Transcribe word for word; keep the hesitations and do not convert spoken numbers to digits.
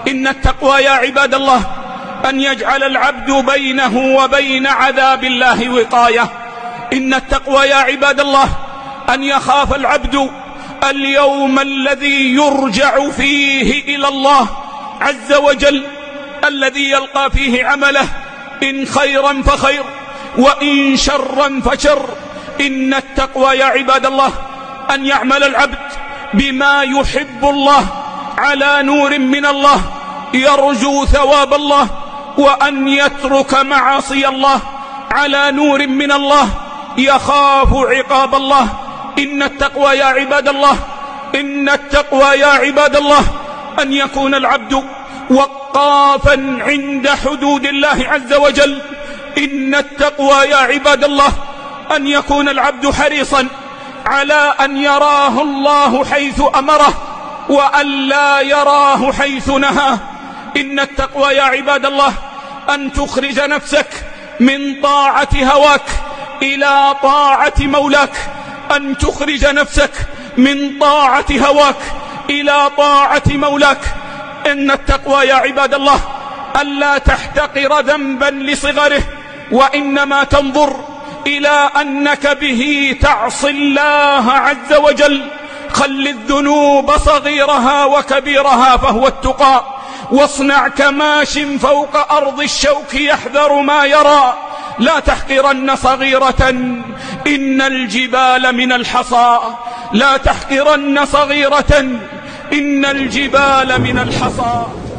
إن التقوى يا عباد الله أن يجعل العبد بينه وبين عذاب الله وقاية. إن التقوى يا عباد الله أن يخاف العبد اليوم الذي يرجع فيه إلى الله عز وجل، الذي يلقى فيه عمله، إن خيرا فخير وإن شرا فشر. إن التقوى يا عباد الله أن يعمل العبد بما يحب الله على نور من الله يرجو ثواب الله، وأن يترك معاصي الله على نور من الله يخاف عقاب الله. إن التقوى يا عباد الله إن التقوى يا عباد الله أن يكون العبد وقافا عند حدود الله عز وجل. إن التقوى يا عباد الله أن يكون العبد حريصا على أن يراه الله حيث أمره وأن لا يراه حيث نهاه. إن التقوى يا عباد الله أن تخرج نفسك من طاعة هواك إلى طاعة مولاك، أن تخرج نفسك من طاعة هواك إلى طاعة مولاك. إن التقوى يا عباد الله ألا تحتقر ذنبا لصغره، وإنما تنظر إلى أنك به تعصي الله عز وجل. خل الذنوب صغيرها وكبيرها فهو التقى، واصنع كماش فوق أرض الشوك يحذر ما يرى. لا تحقرن صغيرة إن الجبال من الحصى، لا تحقرن صغيرة إن الجبال من الحصى.